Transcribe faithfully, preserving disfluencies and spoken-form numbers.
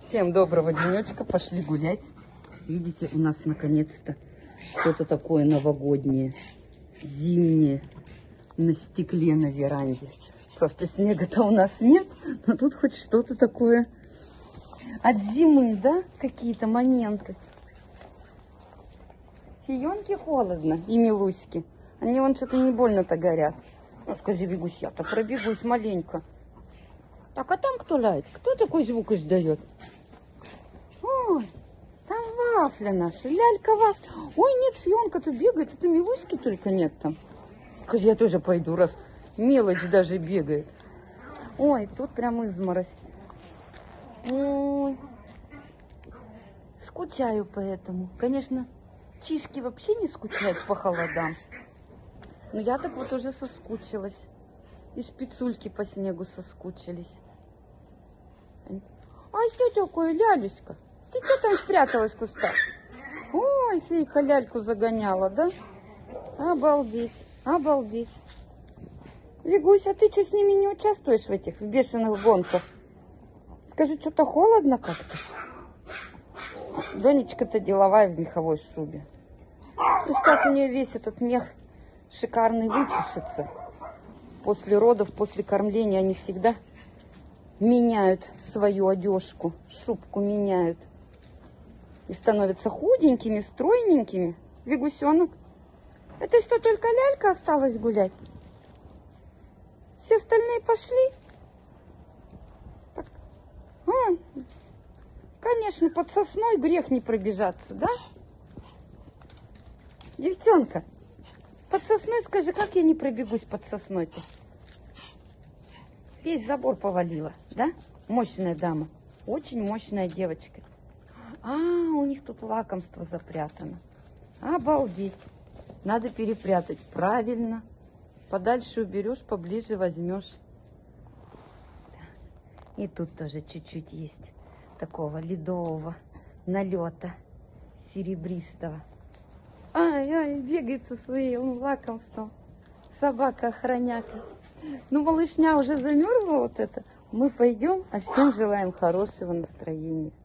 Всем доброго денечка, пошли гулять. Видите, у нас наконец-то что-то такое новогоднее, зимнее, на стекле на веранде. Просто снега-то у нас нет, но тут хоть что-то такое от зимы, да, какие-то моменты. Фионки холодно и милуськи, они вон что-то не больно-то горят. Ну, скажи, бегусь, я-то пробегусь маленько. Так, а там кто лает? Кто такой звук издает? Ой, там вафля наша, лялька вафля. Ой, нет, Фионка тут бегает, это милуськи только нет там. Скажи, я тоже пойду, раз мелочь даже бегает. Ой, тут прям изморозь. Ой, скучаю по этому. Конечно, чишки вообще не скучают по холодам. Но я так вот уже соскучилась. И шпицульки по снегу соскучились. А что такое, лялюська? Ты что там спряталась в кустах? Ой, фейка ляльку загоняла, да? Обалдеть, обалдеть. Вигусь, а ты что, с ними не участвуешь в этих в бешеных гонках? Скажи, что-то холодно как-то? Донечка-то деловая в меховой шубе. И сейчас у нее весь этот мех шикарный вычешется. После родов, после кормления они всегда меняют свою одежку, шубку меняют. И становятся худенькими, стройненькими. Вигусенок, это что, только лялька осталась гулять? Все остальные пошли? Так. А, конечно, под сосной грех не пробежаться, да? Девчонка, под сосной скажи, как я не пробегусь под сосной-то? Весь забор повалила, да? Мощная дама. Очень мощная девочка. А, у них тут лакомство запрятано. Обалдеть. Надо перепрятать. Правильно. Подальше уберешь, поближе возьмешь. И тут тоже чуть-чуть есть такого ледового налета серебристого. Ай-ай, бегает со своим лакомством. Собака-охраняка. Ну, малышня уже замерзла вот это. Мы пойдем, а всем желаем хорошего настроения.